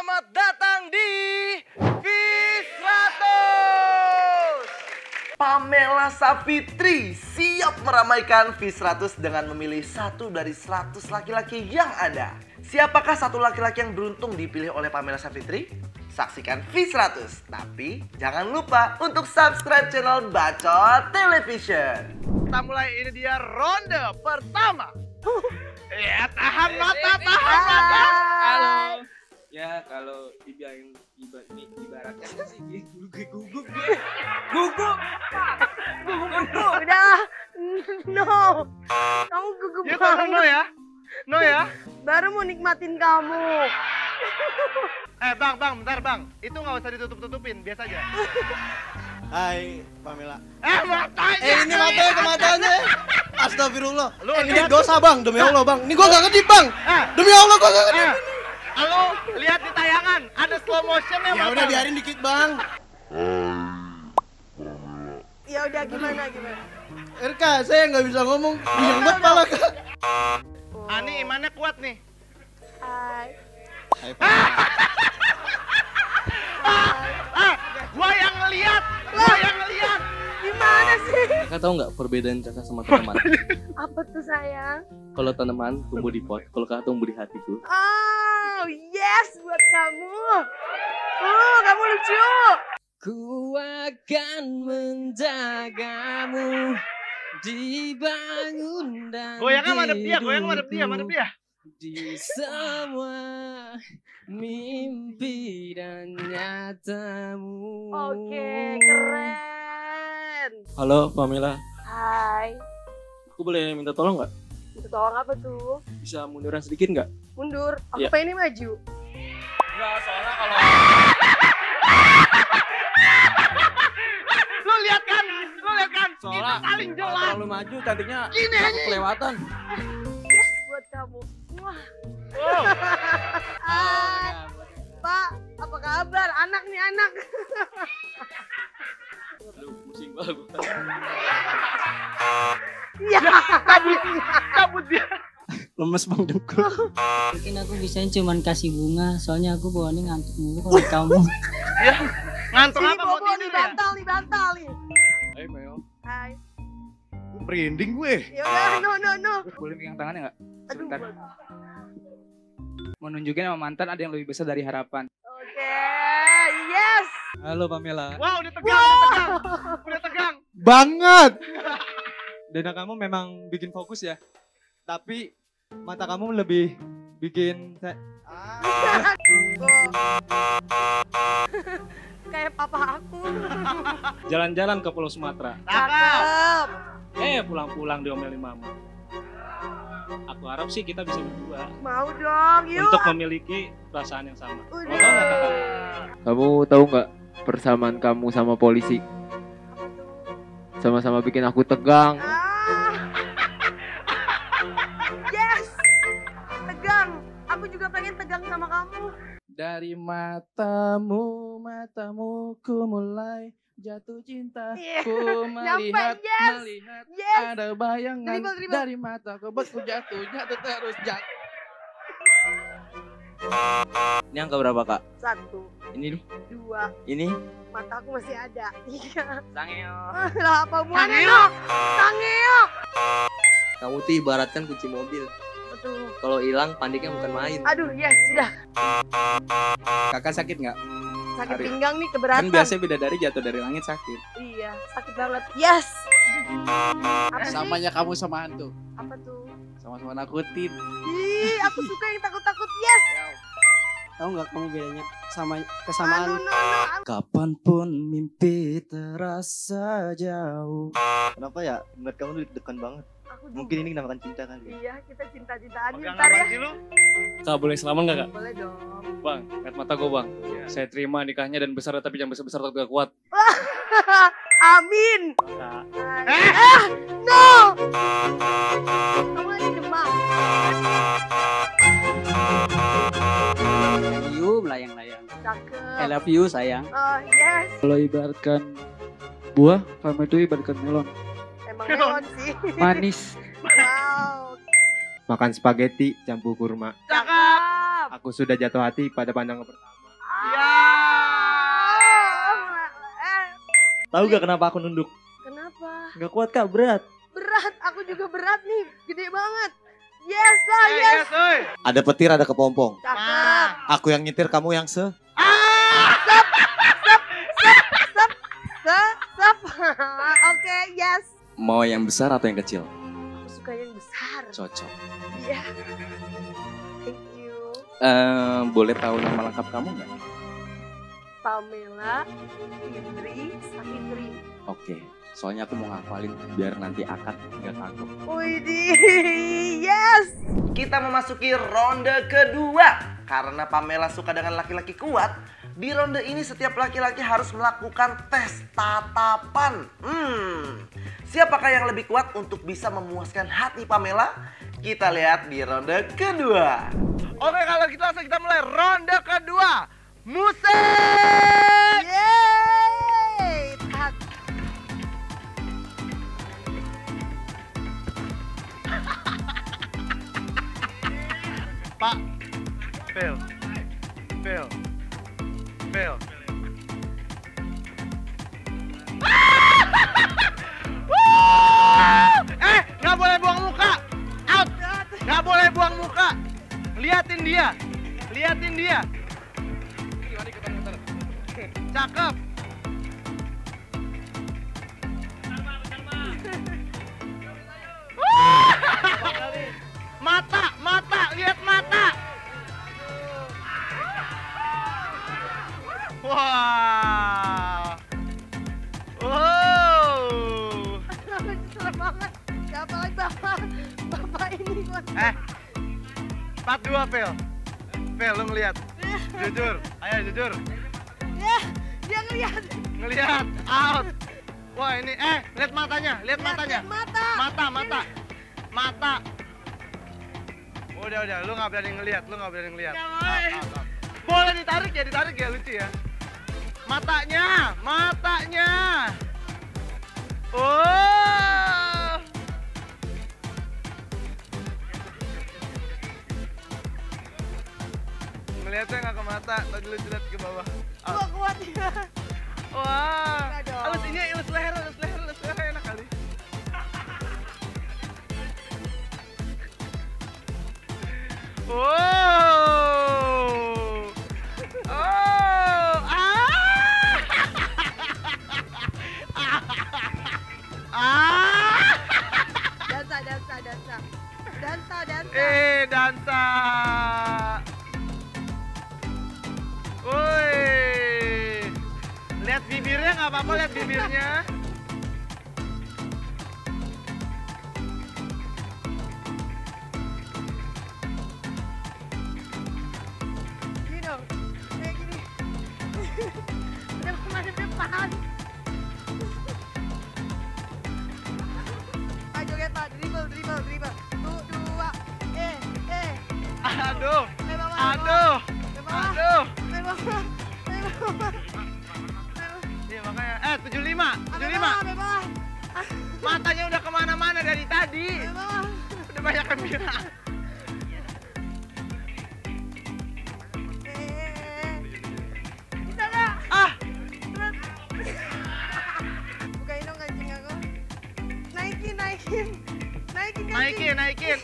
Selamat datang di V100. Pamela Savitri siap meramaikan V100 dengan memilih satu dari 100 laki-laki yang ada. Siapakah satu laki-laki yang beruntung dipilih oleh Pamela Savitri? Saksikan V100. Tapi jangan lupa untuk subscribe channel Bacot Television. Kita mulai, ini dia ronde pertama. Ya, tahan mata. Halo. Ya, kalau ibaratnya sih gugup. Udah, no. Kamu gugup Ya, banget. No ya. Baru mau nikmatin kamu. Bang, bentar bang. Itu nggak usah ditutup-tutupin, biasa aja. Hai Pamela. Matanya. Ini matanya ke matanya. Astagfirullah. Ini lihat. dosa bang, demi Allah bang. Ini gua gak kedip bang. Demi Allah gua gak kedip. Halo, lihat di tayangan, ada slow motionnya. Ya udah biarin dikit bang. Ya udah gimana? RK, saya nggak bisa ngomong. Yang buat pala kak. Ani imannya kuat nih. Hai. Hai Pamela. Gua yang ngeliat. Gimana sih? Kakak tahu nggak perbedaan kakak sama tanaman? Apa tuh sayang? Kalau tanaman tumbuh di pot, kalau kakak tumbuh di hatiku. Oh, yes buat kamu. Kamu lucu. Ku akan menjagamu dibangun dan Goyangnya madep dia. Di semua mimpi dan nyatamu. Oke, keren. Halo Pamela, Hai. aku boleh minta tolong nggak? Itu tolong apa tuh? Bisa munduran sedikit nggak? Mundur. Aku Iya. pengen maju. Enggak, soalnya kalau Lo lihat kan? soalnya Itu paling kalau jelas. terlalu maju cantiknya Gini aku aja. kelewatan. Yes buat kamu. Wah. Oh. Hai. Pak, apa kabar? Anak nih anak. Aduh, pusing banget. Iya. Cabut dia. Lemes bang dengkul. Mungkin aku bisain cuman kasih bunga, soalnya aku bawaannya ngantuk mulu kalau kamu. Ya, ngantuk Sini apa mau Bobo nih tidur ya? bantal nih. Ayo Mel, Hai. Merinding gue. Ya udah, no. Boleh pegang tangannya nggak? Aduh. Sebentar. Mau nunjukin sama mantan ada yang lebih besar dari harapan. Oke, yes. halo Pamela. Wah, udah tegang. Banget. Dada kamu memang bikin fokus ya. Tapi mata kamu lebih bikin Kayak papa aku. Jalan-jalan ke Pulau Sumatera. Cakep. Pulang-pulang diomelin mama. Aku harap sih kita bisa berdua Mau dong, yuk. untuk memiliki perasaan yang sama. Mau Udah. tahu nggak kakak? Kamu tahu nggak persamaan kamu sama polisi? Apa tuh? Sama-sama bikin aku tegang. Yes. Tegang. Aku juga pengen tegang sama kamu. Dari matamu ku mulai jatuh cinta. Iya. Ku melihat Yes. ada bayangan Dribble. dari mataku buat ku jatuh terus jatuh. Ini angka berapa kak? 1, Ini 2. ini. Mataku masih ada. 3. Sangeo. Lah apa hubungannya dong? Sangeo. Kamu tuh ibaratkan kunci mobil. Betul. Kalau hilang paniknya bukan main. Aduh, yes, sudah. Kakak sakit nggak? Sakit Hari. pinggang nih, Kan keberatan. biasanya bidadari jatuh dari langit sakit. Iya, sakit banget. Yes. Apa sih? Samanya kamu sama hantu. Apa tuh? Sama-sama nakutin. Ih, aku suka yang takut-takut. Yes. Tahu nggak kamu bedanya sama Aduh, no. Kapanpun mimpi terasa jauh. Kenapa ya? Menurut kamu deg-degan banget. Aku Mungkin ini dinamakan cinta kali. Iya, kita cinta-cintaan Pegang ntar apa ya. sih lu? Kak boleh salaman nggak kak? Boleh dong. Bang, lihat mata gue bang. Saya terima nikahnya dan besar tapi jangan besar-besar takut gak kuat. Amin. No. Kamu lagi demam. you melayang-layang. Cakep. I love you sayang. Oh, yes. Kalau ibaratkan buah, kamu itu ibaratkan melon. Emang melon sih. Manis. Wow. Makan spaghetti campur kurma. Cakep. Aku sudah jatuh hati pada pandangan pertama. Tahu gak kenapa aku nunduk? Kenapa? Gak kuat kak, berat. Berat, aku juga berat nih. Gede banget. Yes lah, yes. Ada petir, ada kepompong. Cakep. Aku yang nyetir, kamu yang Stop. Oke, yes. Mau yang besar atau yang kecil? Aku suka yang besar. Cocok. Iya. Thank you. Boleh tahu nama lengkap kamu nggak? Pamela Fitri Savitri. Oke, soalnya aku mau ngafalin biar nanti akad nggak takut. Widih, yes. Kita memasuki ronde kedua. Karena Pamela suka dengan laki-laki kuat, di ronde ini setiap laki-laki harus melakukan tes tatapan. Siapakah yang lebih kuat untuk bisa memuaskan hati Pamela? Kita lihat di ronde kedua. Oke, kalau gitu langsung kita mulai ronde kedua. Musik! Yeay! Pak, fail. Nggak boleh buang muka. Out. Nggak boleh buang muka. Liatin dia. Cakep. Mata, lihat mata. Wah. Wow. Serem banget. Gak apa lagi bapak ini. 4-2 Fel, lu ngeliat. Jujur, ayo jujur. Ya, dia ngeliat. Out. Wah ini, lihat matanya. Mata. Udah, lu nggak berani ngeliat. Out. Boleh ditarik ya, lucu ya. Matanya. Oh. Ngeliatnya nggak ke mata, tadi lu jelat ke bawah. Gua kuat ya. Wah. Ilus leher enak kali. Dansa. Woi. Lihat bibirnya, nggak apa-apa lihat bibirnya. Gini dong, kayak gini. Udah kemana depan. Pak joget Pak, dribble. 2, Aduh. Iya makanya, 75. Matanya udah kemana-mana dari tadi. Udah banyak yang bilang. Bisa gak? Bukain dong kancing aku. Naikin.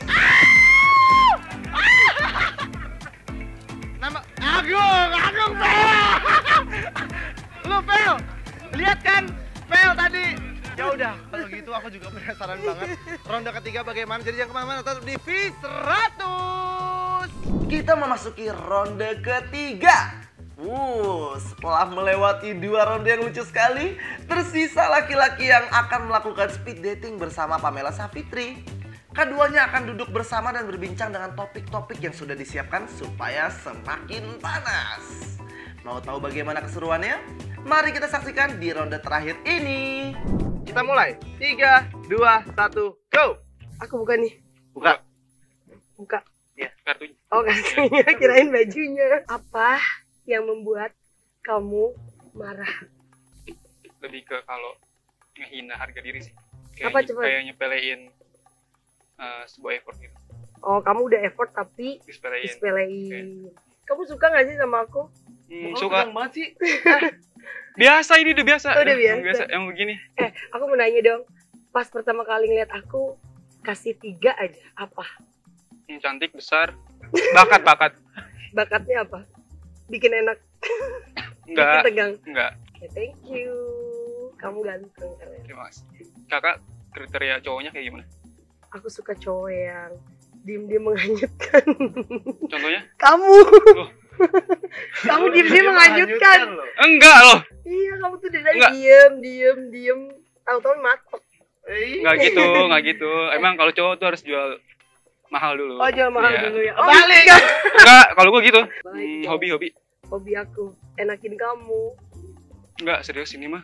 Agung, Fel. Lu Fel, lihat kan Fel tadi. Ya udah, kalau gitu aku juga penasaran banget. Ronde ketiga bagaimana? Jadi yang kemana-mana tetap di V100. Kita memasuki ronde ketiga. Setelah melewati 2 ronde yang lucu sekali, tersisa laki-laki yang akan melakukan speed dating bersama Pamela Savitri. Keduanya akan duduk bersama dan berbincang dengan topik-topik yang sudah disiapkan supaya semakin panas. Mau tahu bagaimana keseruannya? Mari kita saksikan di ronde terakhir ini. Kita mulai. 3, 2, 1, go! Aku buka nih. Buka. Ya, kartunya. Oh, kartunya, kirain bajunya. Apa yang membuat kamu marah? Lebih ke kalau ngehina harga diri sih. Apa coba? Kayak nyepelein sebuah effort gitu. Oh, kamu udah effort tapi disepelein. Okay. Kamu suka gak sih sama aku? Suka banget sih. Biasa ini udah biasa. Udah biasa. Yang begini. Aku mau nanya dong. Pas pertama kali ngeliat aku kasih 3 aja, apa? Cantik, besar. Bakat. Bakatnya apa? Bikin enak. Enggak. Bikin tegang. Enggak. Okay, thank you. Kamu ganteng keren. Terima kasih. Kakak kriteria cowoknya kayak gimana? Aku suka cowok yang diem-diem menghanyutkan. Contohnya? Kamu. Kamu diem-diem menghanyutkan. Enggak loh. Iya, kamu tuh dari diem. Tahu-tahu matok. Enggak gitu. Emang kalau cowok tuh harus jual mahal dulu. Oh, jual mahal dulu ya. Oh, Balik. Enggak, kalau gua gitu. Hobi. Hobi aku enakin kamu. Enggak, serius ini mah.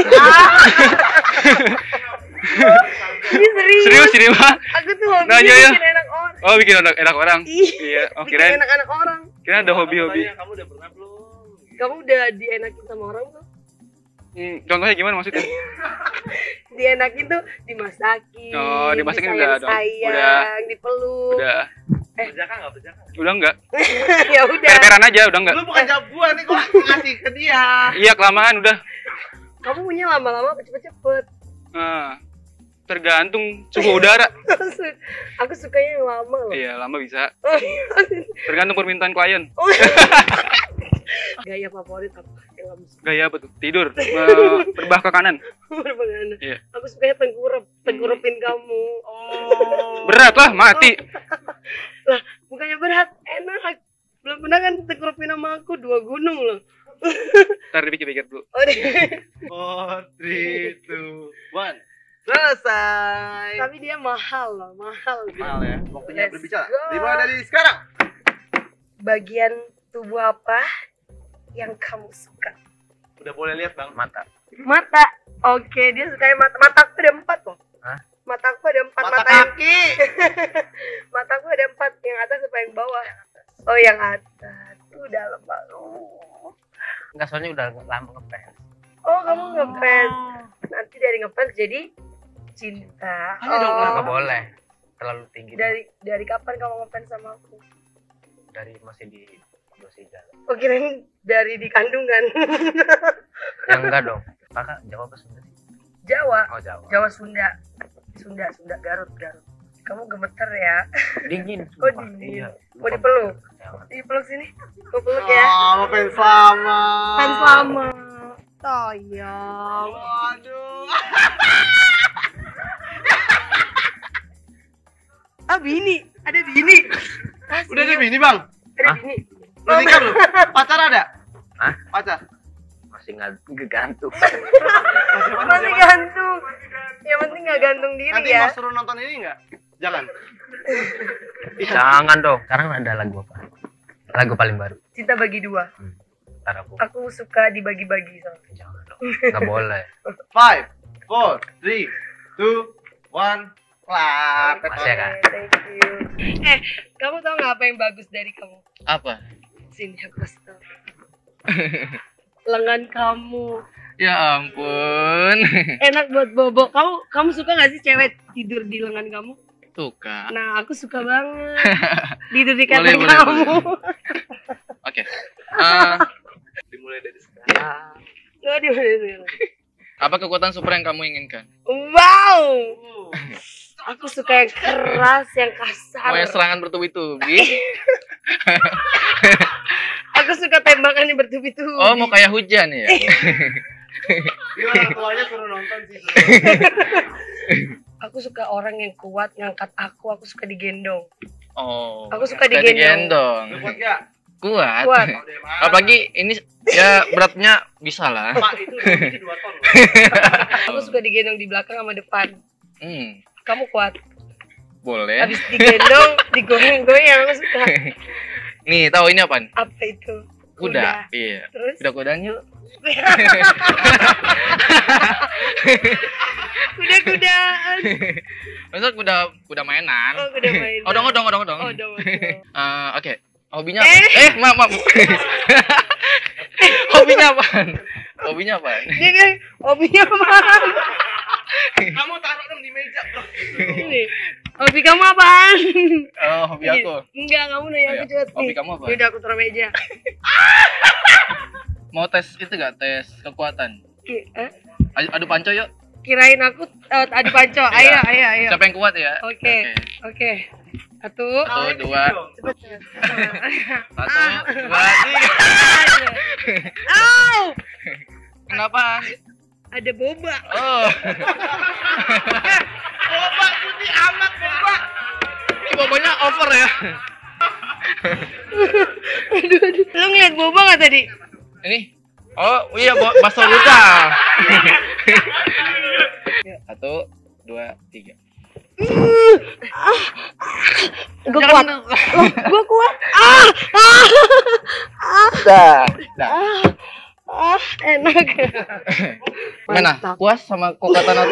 Ini serius Ini mah. Aku tuh hobi Nanya ya. bikin enak orang. Oh, bikin enak orang. Iya, oh Bikin kirain. enak-enak orang. Kirain ada hobi-hobi. Kamu udah pernah belum? Kamu udah dienakin sama orang tuh? Contohnya gimana maksudnya? Dienakin tuh dimasakin. Oh, dimasakin udah dong. Sayang, dipeluk. Udah. Berjaka nggak berjaka? Udah enggak. Ya udah. Per-peran aja, udah enggak. Lu bukan jawab gua nih, gua ngasih ke dia. Iya, kelamaan udah. Kamu punya lama-lama cepet-cepet. Nah, tergantung suhu udara. Aku sukanya yang lama loh. Iya, lama bisa. Tergantung permintaan klien. Gaya favorit apa yang kamu suka? Gaya apa tuh? Tidur. Berbah ke kanan. Berbagaimana? Iya. Aku sukanya tengkurupin kamu. Berat lah, mati. Lah, bukannya berat, enak. Belum pernah kan tengkurupin sama aku 2 gunung loh. Ntar dipikir-pikir dulu. Oh, 4, 3, 2, 1. Selesai. Tapi dia mahal loh, mahal. Mahal ya. Waktunya Let's berbicara. go. Dimulai dari sekarang. Bagian tubuh apa yang kamu suka? Udah boleh lihat Bang, mata. Mata. Oke, dia sukanya mata. Mataku ada 4 loh. Hah? Mataku ada 4 Mata yang- kaki. Mataku ada 4, yang atas apa yang bawah? Oh, yang atas. Dalam banget. Enggak, soalnya udah lama ngefans. Oh, kamu ngefans. Nanti dari ngefans jadi cinta. Ayo dong, kenapa boleh? Terlalu tinggi. Dari kapan kamu ngefans sama aku? Dari masih di Indosiar. Oh, kirain dari di kandungan. Ya enggak dong. Kakak Jawa apa Sunda sih? Jawa. Oh, Jawa. Jawa Sunda. Sunda Garut. Kamu gemeter ya? Dingin. Oh, sumpah. dingin. Iya. Mau dipeluk? Jangan. Dipeluk sini. Mau peluk ya? Oh, fans lama. Fans lama. Sayang. Waduh. Bini. Ada bini. Udah ada bini, Bang? Ada bini. Lu nikah belum? Pacar ada? Hah? Pacar? Masih ngegantung. Masih gantung. Yang penting nggak gantung diri Nanti ya. mau suruh nonton ini nggak? Jangan. Jangan dong. Sekarang ada lagu apa? Lagu paling baru. Cinta bagi 2. Ntar aku. Aku suka dibagi-bagi sama. Jangan dong. Nggak boleh. 5, 4, 3, 2, 1. Klap. Masih ya, Kak? Thank you. Kamu tahu nggak apa yang bagus dari kamu? Apa? Sini aku kasih tahu. Lengan kamu Ya ampun. enak buat bobo. Kamu suka nggak sih cewek tidur di lengan kamu? Suka. Nah, aku suka banget tidur di Boleh, kantong boleh, kamu. Oke. Dimulai dari sekarang. Oh, dimulai dulu. Apa kekuatan super yang kamu inginkan? Wow. Aku suka yang keras, yang kasar. Mau yang serangan bertubi-tubi? Aku suka tembakan yang bertubi-tubi. Oh, mau kayak hujan ya? Gimana tuanya suruh nonton sih. Aku suka orang yang kuat ngangkat aku suka digendong. Oh. Aku suka digendong. Lu kuat gak? Kuat. Kuat. Apalagi ini ya beratnya bisa lah. Pak, itu 2 ton. Aku suka digendong di belakang sama depan. Kamu kuat. Boleh. Habis digendong, digoyang-goyang aku suka. Nih, tahu ini apaan? Apa itu? Kuda. Iya. Terus? Kuda kudaan yuk. Kuda-kudaan. Maksud kuda mainan. Oh, kuda mainan. Odong. Odong. Oke. Hobinya apa? Maaf. Hobinya apaan? Hobinya apaan? Dia bilang, hobinya apaan? Kamu taruh dong di meja, Bro. Ini. Hobi kamu apaan? Oh, hobi aku. Enggak, kamu nanya aku cepet nih. Hobi kamu apa? Yaudah, aku taruh meja. Mau tes itu gak? Tes kekuatan. Adu panco yuk. Kirain aku adu panco. Ayo. Siapa yang kuat ya? Oke. Satu, dua. Au! Kenapa? Ada boba. Oh. Boba putih amat boba. Ini bobanya over ya. Aduh. Lu ngeliat boba nggak tadi? Ini? Oh iya, bakso luda. 1, 2, 3. Gue kuat. Gue kuat. Dah. Enak. Mana? Puas sama kekuatan aku?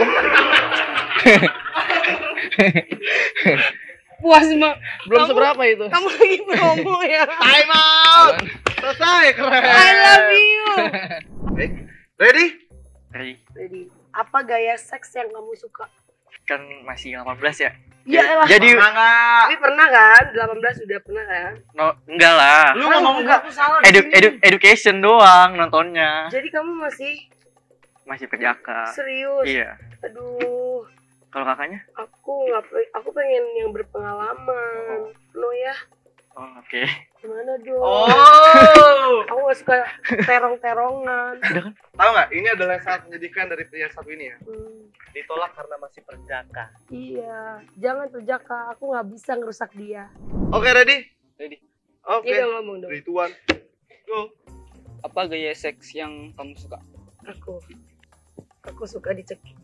Puas mah. Belum seberapa itu. Kamu lagi promo ya. Time out. Selesai, keren. I love you. Ready? Ready. Apa gaya seks yang kamu suka? Kan masih 18 ya. Iya lah. Jadi Tapi pernah kan? 18 sudah pernah kan? enggak lah. Lu ngomong enggak tuh salah. Education doang nontonnya. Jadi kamu masih perjaka. serius? Iya. Aduh. Kalau kakaknya? Aku pengen yang berpengalaman. No ya. Oh, oke. Gimana dong? Oh. Aku gak suka terong-terongan. Tahu nggak? Ini adalah sangat menyedihkan dari pria satu ini ya. Ditolak karena masih perjaka. Iya. Jangan perjaka. Aku nggak bisa ngerusak dia. Oke, ready? Ready. Oke. Dia udah ngomong dong. 3, 2, 1, go. Apa gaya seks yang kamu suka? Aku suka dicekik.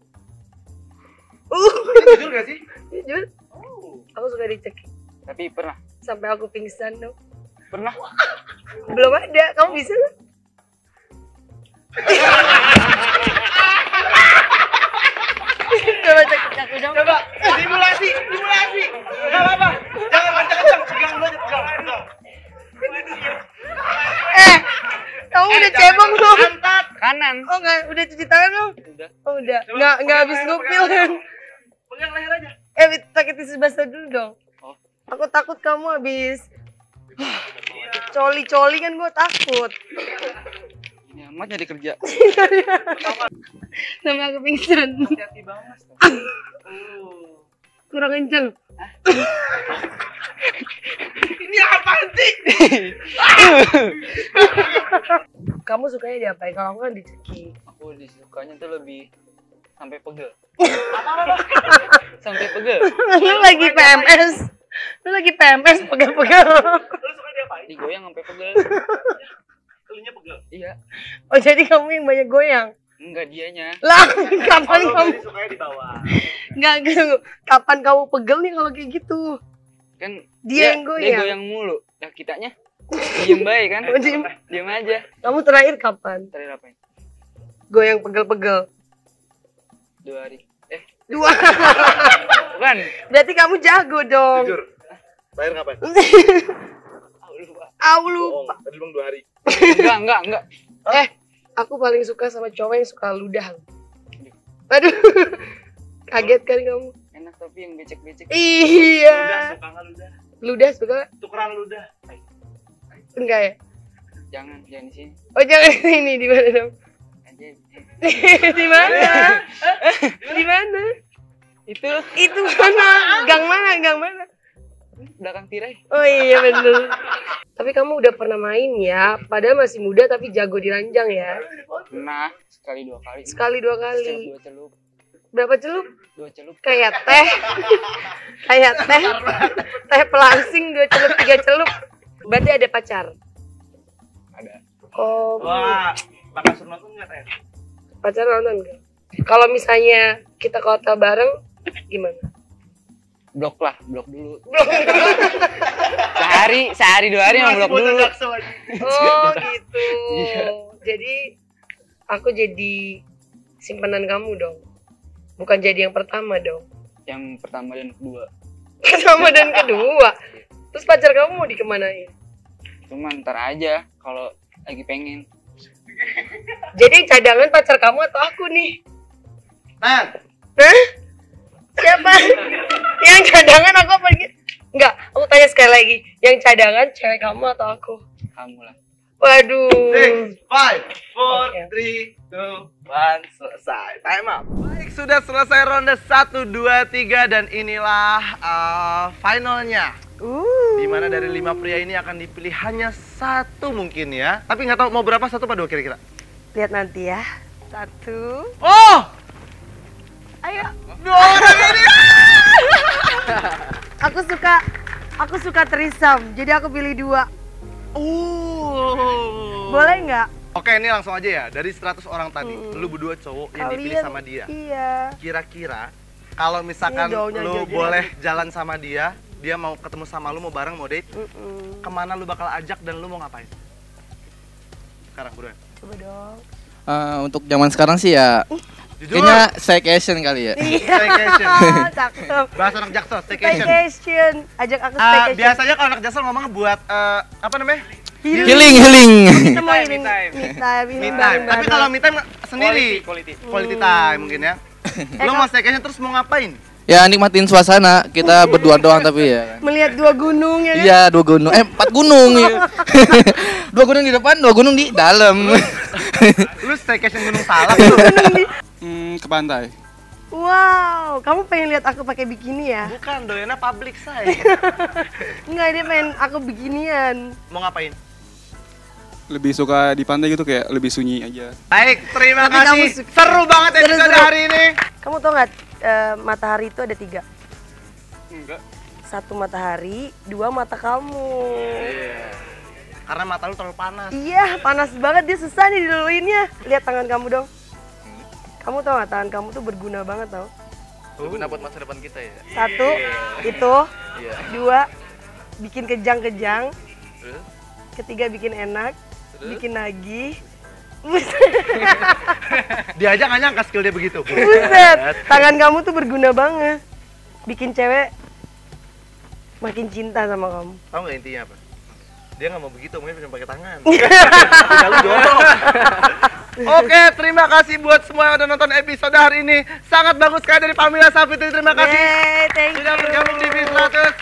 Jujur gak sih? Jujur. Aku suka dicekik. Tapi pernah? Sampai aku pingsan dong. Pernah? Belum ada. Kamu bisa nggak? Coba cekik aku dong. Coba. Simulasi. Gak apa-apa. Jangan kencang-kencang. Pegang dulu aja. Pegang. Kamu udah cebong belum? Angkat. Kanan. Oh enggak, udah cuci tangan belum? Udah. Oh udah. Enggak habis ngupil kan. Pegang leher aja. Pakai tisu basah dulu dong. Oh. Aku takut kamu habis coli-coli kan, gue takut. Ini amat jadi kerja. Sampai aku pingsan. Hati-hati banget. Kurang kenceng. Ini apaan sih? Kamu sukanya diapain? Kalau aku kan dicekik. Aku disukanya tuh lebih sampai pegel. Sampai pegel. Lu lagi PMS. Lu lagi PMS pegel-pegel. Lu suka diapain? Digoyang sampai pegel. Elunya pegel. Iya. Oh jadi kamu yang banyak goyang? Enggak, dianya. Lah, kapan Lu kamu? tadi sukanya di bawah. Enggak, kapan kamu pegel nih kalau kayak gitu? Kan Dia yang Dia goyang. goyang mulu. Nah, kitanya diem baik kan? Oh, diem. Diem aja. Kamu terakhir kapan? Terakhir apain? Goyang pegel-pegel. 2 hari. 2. Bukan. Berarti kamu jago dong. Jujur. Terakhir kapan? Aku lupa. Tadi bang 2 hari. Enggak. Aku paling suka sama cowok yang suka ludah. Aduh. Kaget kan kamu? Enak tapi yang becek-becek. Iya. Ludah, suka nggak ludah? Ludah suka? Tukeran ludah. Enggak ya? Jangan di sini. Oh jangan ini di mana dong? Aja. Di mana? Di mana? Itu mana? Gang mana? Belakang tirai. Oh iya bener. Tapi kamu udah pernah main ya? Padahal masih muda tapi jago di ranjang ya? Nah, sekali 2 kali. Sekali 2 kali. 2 celup. Berapa celup? 2 celup. Kayak teh. Teh pelangsing 2 celup 3 celup. Berarti ada pacar? Ada. Oh. Wah, bakal suruh nonton nggak teh? Pacar nonton gak? Kalau misalnya kita ke hotel bareng, gimana? Blok dulu. sehari 2 hari emang blok dulu. Oh gitu. Iya. Jadi aku jadi simpanan kamu dong. Bukan jadi yang pertama dong. Yang pertama dan kedua. Pertama dan kedua. Terus pacar kamu mau dikemanain? Cuma ntar aja kalau lagi pengen. Jadi cadangan pacar kamu atau aku nih? Nah, Hah? Siapa? Yang cadangan aku apa gitu? Enggak, aku tanya sekali lagi. Yang cadangan cewek kamu atau aku? Kamu lah. Waduh. 6, 5, 4, 3, 2, 1, selesai. Time up. Baik, sudah selesai ronde 1, 2, 3 dan inilah finalnya. Dimana dari 5 pria ini akan dipilih hanya 1 mungkin ya. Tapi nggak tahu mau berapa, 1 apa 2 kira-kira? Lihat nanti ya. 1. Oh! Ayo. 2 orang ini. Aku suka threesome, jadi aku pilih 2. Boleh nggak? Oke, ini langsung aja ya. Dari 100 orang tadi, lu berdua cowok yang dipilih sama dia. Iya. Kira-kira kalau misalkan lu boleh jalan sama dia, dia mau ketemu sama lu, mau bareng, mau date, kemana lu bakal ajak dan lu mau ngapain? Sekarang buruan. Coba dong. Untuk zaman sekarang sih ya, kayaknya staycation kali ya. Staycation. Cakep. Bahasa anak Jaksel, staycation. Staycation. Ajak aku staycation. Biasanya kalau anak Jaksel ngomong buat apa namanya? Healing. Kita mau me time. Tapi kalau me time sendiri. Quality time mungkin ya. Lu mau staycation terus mau ngapain? Ya nikmatin suasana, kita berdua doang tapi ya. Melihat 2 gunung ya kan? Iya, 2 gunung. 4 gunung ya. 2 gunung di depan, 2 gunung di dalam. Lu staycation Gunung Salak lu. Ke pantai. Wow, kamu pengen lihat aku pakai bikini ya? Bukan, doyana public say. Enggak, dia pengen aku bikinian. Mau ngapain? Lebih suka di pantai gitu, kayak lebih sunyi aja. Baik, terima Tapi kasih. Seru banget episode hari ini. Kamu tau nggak matahari itu ada 3? Enggak. 1 matahari, 2 mata kamu. Iya. Karena mata lu terlalu panas. Iya, panas banget, dia susah nih diluluinnya. Lihat tangan kamu dong. Kamu tau gak, tangan kamu tuh berguna banget tau. Berguna buat masa depan kita ya. 1, itu. 2, bikin kejang-kejang. 3, bikin enak. Bikin nagih. Dia aja nggak nyangka skill dia begitu. Buset, tangan kamu tuh berguna banget. Bikin cewek makin cinta sama kamu. Tahu nggak intinya apa? Dia nggak mau begitu, mungkin cuma pakai tangan. Udah lu jorok. Oke, terima kasih buat semua yang udah nonton episode hari ini. Sangat bagus sekali dari Pamela Savitri. Terima kasih. Sudah bergabung di V100.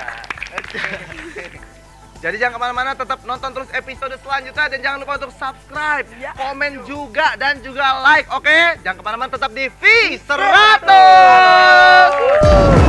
Jadi jangan kemana-mana, tetap nonton terus episode selanjutnya. Dan jangan lupa untuk subscribe, komen juga, dan juga like, oke? Jangan kemana-mana, tetap di V100.